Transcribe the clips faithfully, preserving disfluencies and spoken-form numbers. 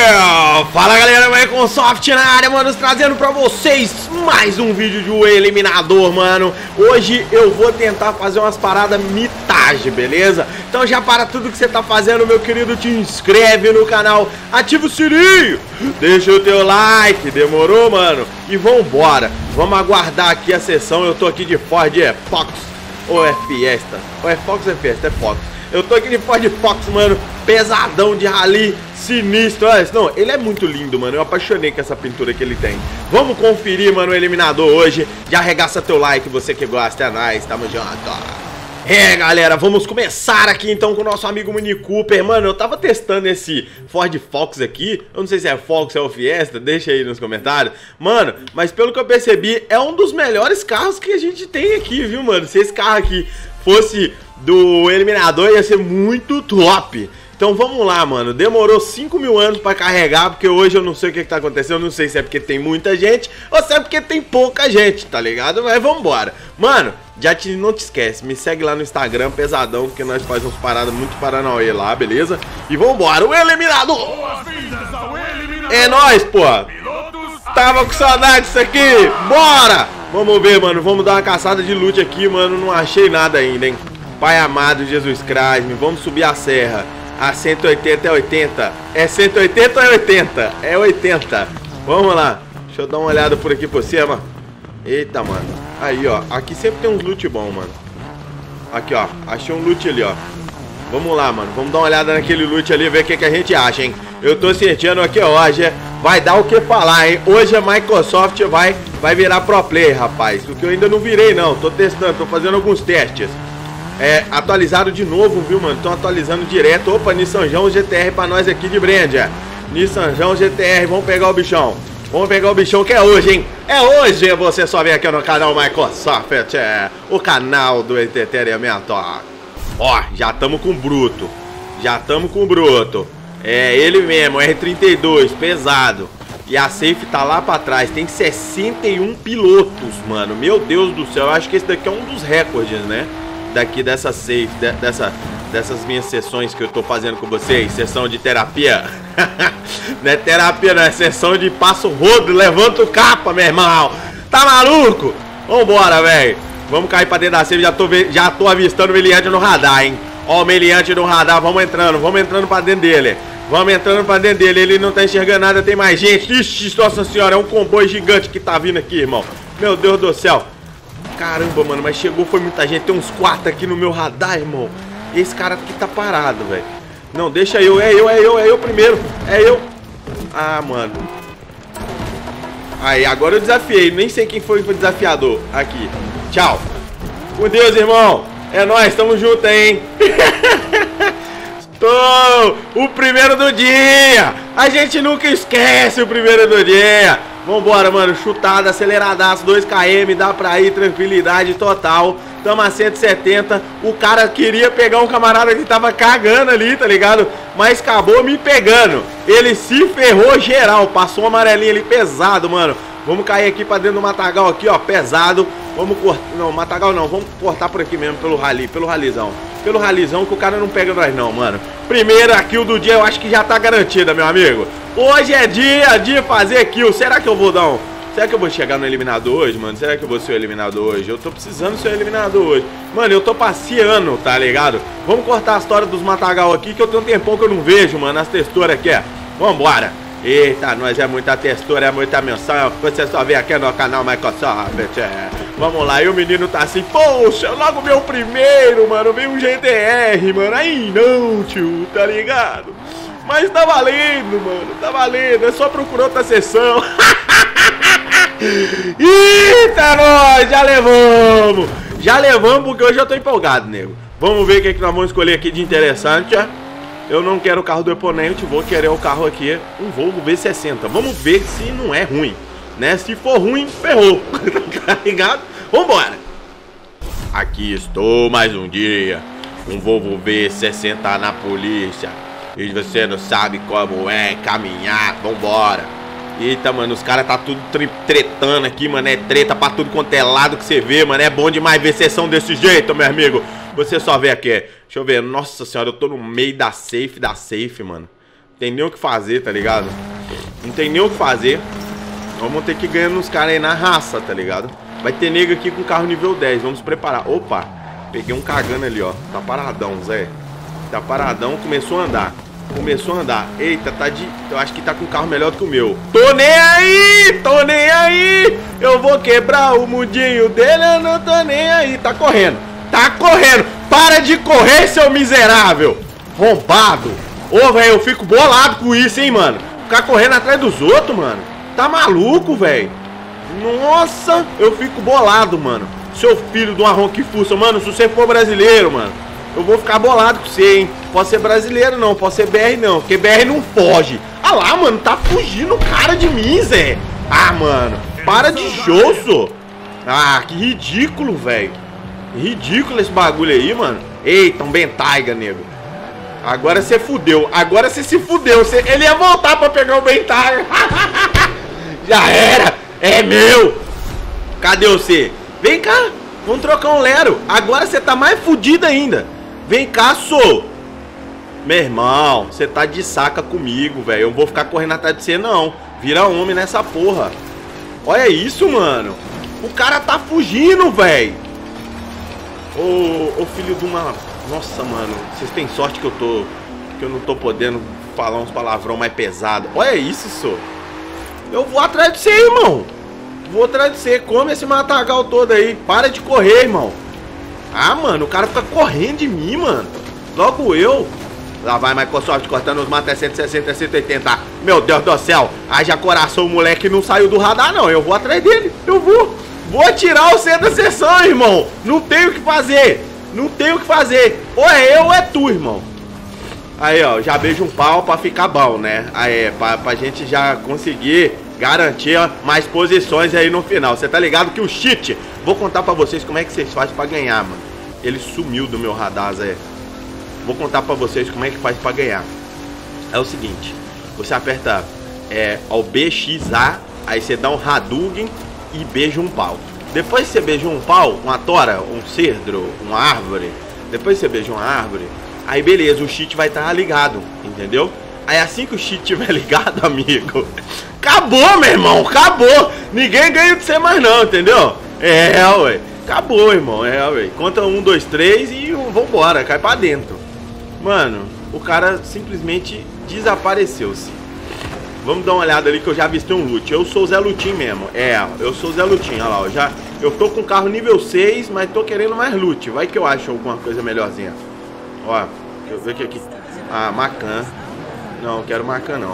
Yeah! Fala galera, Microsoft na área, mano, trazendo pra vocês mais um vídeo de O Eliminador, mano. Hoje eu vou tentar fazer umas paradas mitagem, beleza? Então já para tudo que você tá fazendo, meu querido, te inscreve no canal, ativa o sininho, deixa o teu like, demorou, mano? E vambora, vamos aguardar aqui a sessão. Eu tô aqui de Ford Fox, ou é Fiesta, ou é Fox ou é Fiesta, é Fox. Eu tô aqui de Ford Fox, mano, pesadão de rally, sinistro. Olha, não, ele é muito lindo, mano, eu apaixonei com essa pintura que ele tem. Vamos conferir, mano, o Eliminador hoje. Já arregaça teu like, você que gosta, é nóis, tamo junto. É, galera, vamos começar aqui então com o nosso amigo Mini Cooper. Mano, eu tava testando esse Ford Fox aqui. Eu não sei se é Fox ou é o Fiesta, deixa aí nos comentários. Mano, mas pelo que eu percebi, é um dos melhores carros que a gente tem aqui, viu, mano? Se esse carro aqui fosse do Eliminador, ia ser muito top. Então vamos lá, mano. Demorou cinco mil anos pra carregar, porque hoje eu não sei o que que tá acontecendo. Eu não sei se é porque tem muita gente ou se é porque tem pouca gente, tá ligado? Mas vambora. Mano, já te, não te esquece, me segue lá no Instagram, pesadão, porque nós fazemos umas paradas muito paranauê lá, beleza? E vambora, o Eliminador! É nóis, pô! Tava com saudade disso aqui, bora! Vamos ver, mano, vamos dar uma caçada de loot aqui, mano. Não achei nada ainda, hein? Pai amado Jesus Cristo, vamos subir a serra. A cento e oitenta é oitenta. É cento e oitenta ou é oitenta? É oitenta. Vamos lá. Deixa eu dar uma olhada por aqui por cima. Eita, mano. Aí, ó. Aqui sempre tem uns loot bom, mano. Aqui, ó. Achei um loot ali, ó. Vamos lá, mano. Vamos dar uma olhada naquele loot ali, ver o que, que a gente acha, hein? Eu tô sentindo aqui, ó. Hoje vai dar o que falar, hein? Hoje a Microsoft vai, vai virar pro player, rapaz. O que eu ainda não virei, não. Tô testando, tô fazendo alguns testes. É, atualizaram de novo, viu, mano? Estão atualizando direto. Opa, Nissanjão G T R pra nós aqui de Brendia. Nissanjão G T R, vamos pegar o bichão. Vamos pegar o bichão que é hoje, hein? É hoje, você só vem aqui no canal Microsoft, é o canal do entretenimento. Ó, já estamos com o bruto. Já estamos com o bruto. É ele mesmo, R trinta e dois, pesado. E a safe tá lá pra trás. Tem sessenta e um pilotos, mano. Meu Deus do céu, eu acho que esse daqui é um dos recordes, né? Daqui dessa safe, de, dessa, dessas minhas sessões que eu tô fazendo com vocês. Sessão de terapia. Não é terapia, não é sessão de passo rodo, levanta o capa, meu irmão. Tá maluco? Vambora, velho. Vamos cair pra dentro da safe, já tô, já tô avistando o meliante no radar, hein. Ó o meliante no radar, vamos entrando, vamos entrando pra dentro dele. Vamos entrando pra dentro dele, ele não tá enxergando nada, tem mais gente. Ixi, nossa senhora, é um comboio gigante que tá vindo aqui, irmão. Meu Deus do céu. Caramba, mano, mas chegou, foi muita gente. Tem uns quatro aqui no meu radar, irmão. E esse cara aqui tá parado, velho. Não, deixa eu, é eu, é eu, é eu primeiro. É eu. Ah, mano. Aí, agora eu desafiei. Nem sei quem foi o desafiador. Aqui. Tchau. Com Deus, irmão. É nóis, tamo junto, hein. Tô o primeiro do dia. A gente nunca esquece o primeiro do dia. Vambora, mano, chutada, aceleradaço, dois quilômetros, dá pra ir, tranquilidade total. Tamo a cento e setenta. O cara queria pegar um camarada que tava cagando ali, tá ligado? Mas acabou me pegando. Ele se ferrou geral, passou um amarelinho ali pesado, mano. Vamos cair aqui pra dentro do matagal aqui, ó, pesado. Vamos cortar, não, matagal não, vamos cortar por aqui mesmo, pelo rally, pelo ralizão. Pelo ralizão que o cara não pega nós não, mano. Primeira kill do dia eu acho que já tá garantida, meu amigo. Hoje é dia de fazer kill. Será que eu vou dar um... Será que eu vou chegar no eliminador hoje, mano? Será que eu vou ser o eliminador hoje? Eu tô precisando ser o eliminador hoje. Mano, eu tô passeando, tá ligado? Vamos cortar a história dos matagal aqui, que eu tenho um tempão que eu não vejo, mano, as texturas aqui, ó. Vambora. Eita, nós é muita textura, é muita menção. Você só vê aqui no canal Microsoft, é. Vamos lá, e o menino tá assim, poxa, logo meu primeiro, mano, veio um G T R, mano. Aí não, tio, tá ligado? Mas tá valendo, mano, tá valendo. É só procurar outra sessão. Eita, nós, já levamos. Já levamos porque hoje eu tô empolgado, nego. Vamos ver o que, é que nós vamos escolher aqui de interessante, ó. Eu não quero o carro do oponente, vou querer o carro aqui, um Volvo V sessenta. Vamos ver se não é ruim, né? Se for ruim, ferrou. Tá ligado? Vambora. Aqui estou mais um dia. Um Volvo V sessenta na polícia. E você não sabe como é caminhar. Vambora. Eita, mano, os caras tá tudo tretando aqui, mano. É treta pra tudo quanto é lado que você vê, mano. É bom demais ver sessão desse jeito, meu amigo. Você só vê aqui. Deixa eu ver. Nossa senhora, eu tô no meio da safe, da safe, mano. tem nem o que fazer, tá ligado? Não tem nem o que fazer. Vamos ter que ganhar nos caras aí na raça, tá ligado? Vai ter nego aqui com carro nível dez, vamos preparar. Opa, peguei um cagando ali, ó. Tá paradão, Zé. Tá paradão, começou a andar. Começou a andar. Eita, tá de... Eu acho que tá com um carro melhor do que o meu. Tô nem aí! Tô nem aí! Eu vou quebrar o mundinho dele, eu não tô nem aí. Tá correndo. Tá correndo. Para de correr, seu miserável. Roubado. Ô, velho, eu fico bolado com isso, hein, mano. Ficar correndo atrás dos outros, mano. Tá maluco, velho. Nossa, eu fico bolado, mano. Seu filho de uma ronquifuça. Mano, se você for brasileiro, mano, eu vou ficar bolado com você, hein. Pode ser brasileiro não, pode ser B R não, porque B R não foge. Ah lá, mano, tá fugindo o cara de mim, Zé. Ah, mano, para de show, sô. Ah, que ridículo, velho. Ridículo esse bagulho aí, mano. Eita, um Bentayga, nego. Agora você fudeu, agora você se fudeu. Cê... Ele ia voltar pra pegar o Bentayga. Já era, é meu. Cadê você? Vem cá, vamos trocar um lero. Agora você tá mais fudido ainda. Vem cá, sou. Meu irmão, você tá de saca comigo, velho. Eu vou ficar correndo atrás de você, não. Vira homem nessa porra. Olha isso, mano. O cara tá fugindo, velho. Ô, ô filho de uma... Nossa, mano. Vocês têm sorte que eu tô... Que eu não tô podendo falar uns palavrão mais pesado. Olha isso, só. Eu vou atrás de você, irmão. Vou atrás de você. Come esse matagal todo aí. Para de correr, irmão. Ah, mano. O cara fica correndo de mim, mano. Logo eu... Lá vai Microsoft cortando os matas cento e sessenta, cento e oitenta. Meu Deus do céu. Haja coração, o moleque não saiu do radar, não. Eu vou atrás dele. Eu vou. Vou tirar o centro da sessão, irmão. Não tenho o que fazer. Não tenho o que fazer. Ou é eu ou é tu, irmão. Aí, ó. Já beijo um pau pra ficar bom, né? Aí, pra, pra gente já conseguir garantir mais posições aí no final. Você tá ligado que o cheat... Vou contar pra vocês como é que vocês fazem pra ganhar, mano. Ele sumiu do meu radar, Zé. Vou contar pra vocês como é que faz pra ganhar. É o seguinte, você aperta é, o B X A, aí você dá um Hadouken e beija um pau. Depois que você beija um pau, uma tora, um cedro, uma árvore, depois que você beija uma árvore, aí beleza, o cheat vai estar ligado, entendeu? Aí assim que o cheat estiver ligado, amigo, acabou, meu irmão, acabou. Ninguém ganha de você mais não, entendeu? É, ué, acabou, irmão, é, ué. Conta um, dois, três e vambora, cai pra dentro. Mano, o cara simplesmente desapareceu-se. Vamos dar uma olhada ali que eu já avistei um loot. Eu sou o Zé Lutim mesmo. É, eu sou o Zé Lutim, olha lá. Eu, já, eu tô com carro nível seis, mas tô querendo mais loot. Vai que eu acho alguma coisa melhorzinha. Ó, deixa eu ver aqui. aqui. Ah, Macan. Não, eu quero Macan não.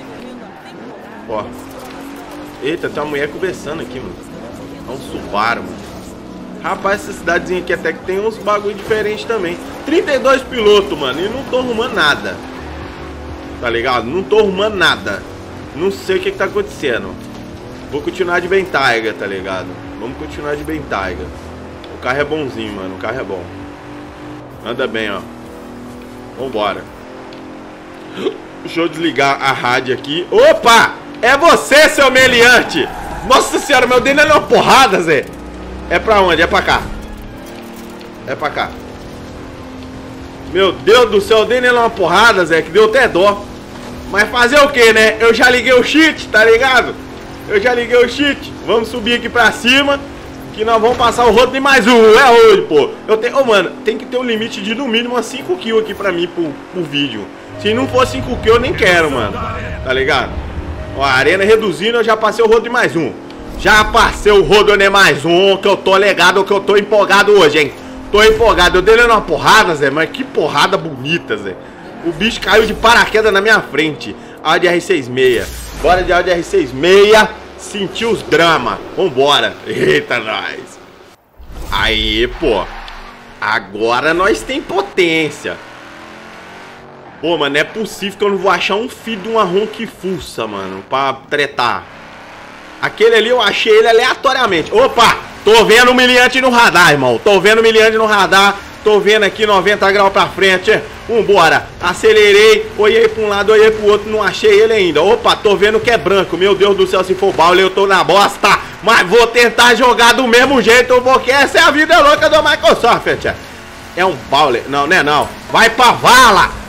Ó. Eita, tem uma mulher conversando aqui, mano. É um Subaru, mano. Rapaz, essa cidadezinha aqui até que tem uns bagulho diferentes também. trinta e dois pilotos, mano, e não tô arrumando nada. Tá ligado? Não tô arrumando nada. Não sei o que que tá acontecendo. Vou continuar de Bentayga, tá ligado? Vamos continuar de Bentayga. O carro é bonzinho, mano, o carro é bom. Anda bem, ó. Vambora. Deixa eu desligar a rádio aqui. Opa! É você, seu meliante! Nossa senhora, meu dedo é uma porrada, Zé. É pra onde? É pra cá. É pra cá. Meu Deus do céu, dei nele uma porrada, Zé, que deu até dó. Mas fazer o que, né? Eu já liguei o cheat, tá ligado? Eu já liguei o cheat. Vamos subir aqui pra cima, que nós vamos passar o rodo de mais um. É hoje, pô. Eu tenho... Ô, mano, tem que ter um limite de no mínimo umas cinco kills aqui pra mim, pro, pro vídeo. Se não for cinco kills, eu nem quero, mano. Tá ligado? Ó, a arena reduzindo, eu já passei o rodo de mais um. Já passei o rodo de mais um, que eu tô legado, que eu tô empolgado hoje, hein? Tô empolgado. Eu dei ele uma porrada, Zé, mas que porrada bonita, Zé. O bicho caiu de paraquedas na minha frente. Audi R sessenta e seis. Bora de Audi R sessenta e seis. Sentir os dramas. Vambora. Eita, nós. Aí, pô. Agora nós tem potência. Pô, mano, não é possível que eu não vou achar um filho de uma ronquifuça, mano, pra tretar. Aquele ali eu achei ele aleatoriamente. Opa, tô vendo o humilhante no radar, irmão. Tô vendo o humilhante no radar. Tô vendo aqui noventa graus pra frente. Vambora. Acelerei, olhei pra um lado, olhei pro outro, não achei ele ainda. Opa, tô vendo que é branco. Meu Deus do céu, se for Bowler eu tô na bosta. Mas vou tentar jogar do mesmo jeito, porque essa é a vida louca do Microsoft. É um Bowler. Não, não é não. Vai pra vala.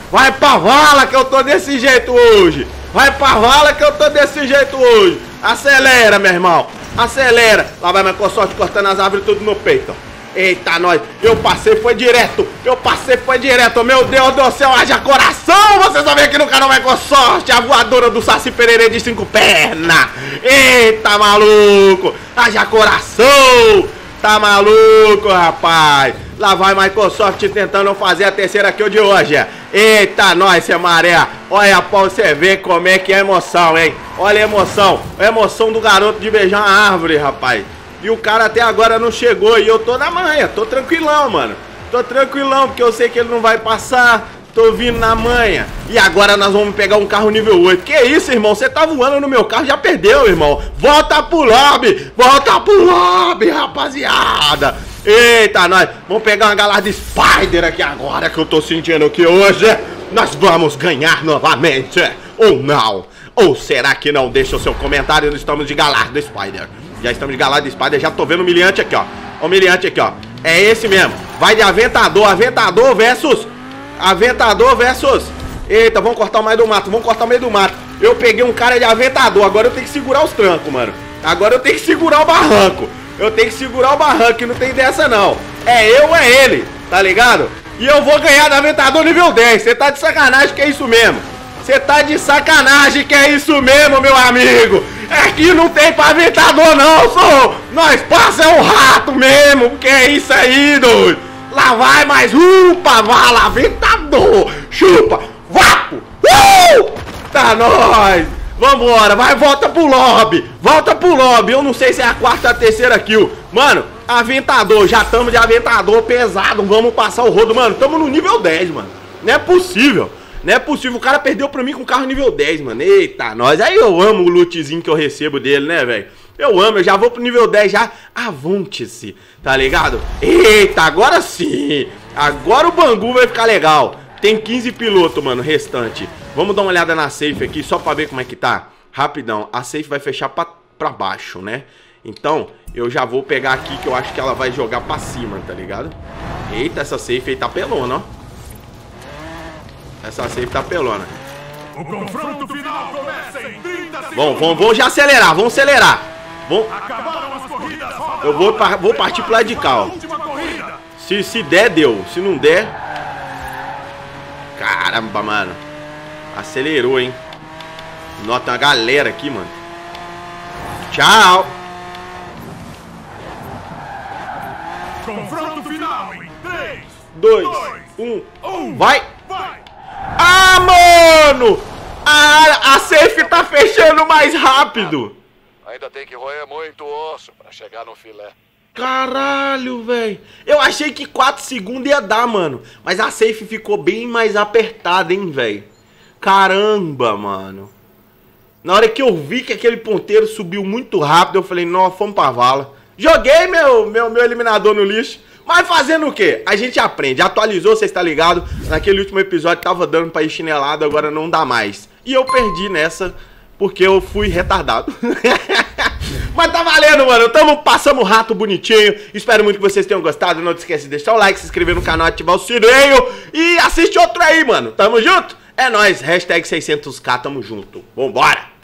Vai pra vala que eu tô desse jeito hoje. Vai pra vala que eu tô desse jeito hoje. Acelera, meu irmão. Acelera. Lá vai Microsoft cortando as árvores tudo no peito. Eita, nós. Eu passei, foi direto. Eu passei, foi direto. Meu Deus do céu, haja coração. Vocês vão ver aqui no canal Microsoft, a voadora do Saci Pererê de cinco pernas. Eita, maluco. Haja coração. Tá maluco, rapaz. Lá vai Microsoft tentando fazer a terceira kill de hoje. Eita, nós, seu maré. Olha pra você ver como é que é a emoção, hein? Olha a emoção. A emoção do garoto de beijar uma árvore, rapaz. E o cara até agora não chegou. E eu tô na manha, tô tranquilão, mano. Tô tranquilão, porque eu sei que ele não vai passar. Tô vindo na manha. E agora nós vamos pegar um carro nível oito. Que isso, irmão? Você tá voando no meu carro, já perdeu, irmão. Volta pro lobby. Volta pro lobby, rapaziada. Eita, nós vamos pegar uma galarda Spider aqui agora, que eu tô sentindo que hoje nós vamos ganhar novamente. Ou não? Ou será que não? Deixa o seu comentário. Nós estamos de galarda Spider. Já estamos de galarda Spider. Já tô vendo o humilhante aqui, ó. O humilhante aqui, ó. É esse mesmo. Vai de aventador. Aventador versus... Aventador versus... Eita, vamos cortar o meio do mato. Vamos cortar o meio do mato. Eu peguei um cara de aventador. Agora eu tenho que segurar os trancos, mano. Agora eu tenho que segurar o barranco. Eu tenho que segurar o barranco. E não tem dessa, não. É eu ou é ele. Tá ligado? E eu vou ganhar do aventador nível dez. Você tá de sacanagem que é isso mesmo. Você tá de sacanagem que é isso mesmo, meu amigo. Aqui não tem pra aventador, não, sou. Nós passa é um rato mesmo. Que é isso aí, doido. Lá vai mais um pra vala, aventador. Chupa, vapo. Uh! Tá nóis. Vambora, vai, volta pro lobby. Volta pro lobby. Eu não sei se é a quarta ou a terceira kill. Mano, aventador, já tamo de aventador pesado. Vamos passar o rodo, mano. Tamo no nível dez, mano. Não é possível. Não é possível, o cara perdeu pra mim com carro nível dez, mano. Eita, nós. Aí eu amo o lootzinho que eu recebo dele, né, velho? Eu amo, eu já vou pro nível dez já. Avante-se, tá ligado? Eita, agora sim. Agora o Bangu vai ficar legal. Tem quinze pilotos, mano, restante. Vamos dar uma olhada na safe aqui, só pra ver como é que tá. Rapidão, a safe vai fechar pra, pra baixo, né? Então, eu já vou pegar aqui que eu acho que ela vai jogar pra cima, tá ligado? Eita, essa safe aí tá pelona, ó. Essa safe tá pelona. O confronto final começa em trinta segundos. Bom, vamos, vamos já acelerar, vamos acelerar. Vamos... Acabaram as corridas. Eu vou, vou partir pro lado de cá, ó. Se, se der, deu. Se não der... Caramba, mano. Acelerou, hein. Nossa, tem uma galera aqui, mano. Tchau. Confronto final em três, dois, dois, um, vai. vai. Ah, mano! A, a safe tá fechando mais rápido. Ainda tem que roer muito osso pra chegar no filé. Caralho, velho. Eu achei que quatro segundos ia dar, mano. Mas a safe ficou bem mais apertada, hein, velho. Caramba, mano. Na hora que eu vi que aquele ponteiro subiu muito rápido, eu falei, não, vamos pra vala. Joguei meu, meu, meu eliminador no lixo. Mas fazendo o quê? A gente aprende. Atualizou, você está ligado? Naquele último episódio tava dando pra ir chinelado, agora não dá mais. E eu perdi nessa porque eu fui retardado. Mas tá valendo, mano. Tamo, passamos o rato bonitinho. Espero muito que vocês tenham gostado. Não te esquece de deixar o like, se inscrever no canal, ativar o sininho. E assiste outro aí, mano. Tamo junto? É nóis. Hashtag seiscentos k, tamo junto. Vambora.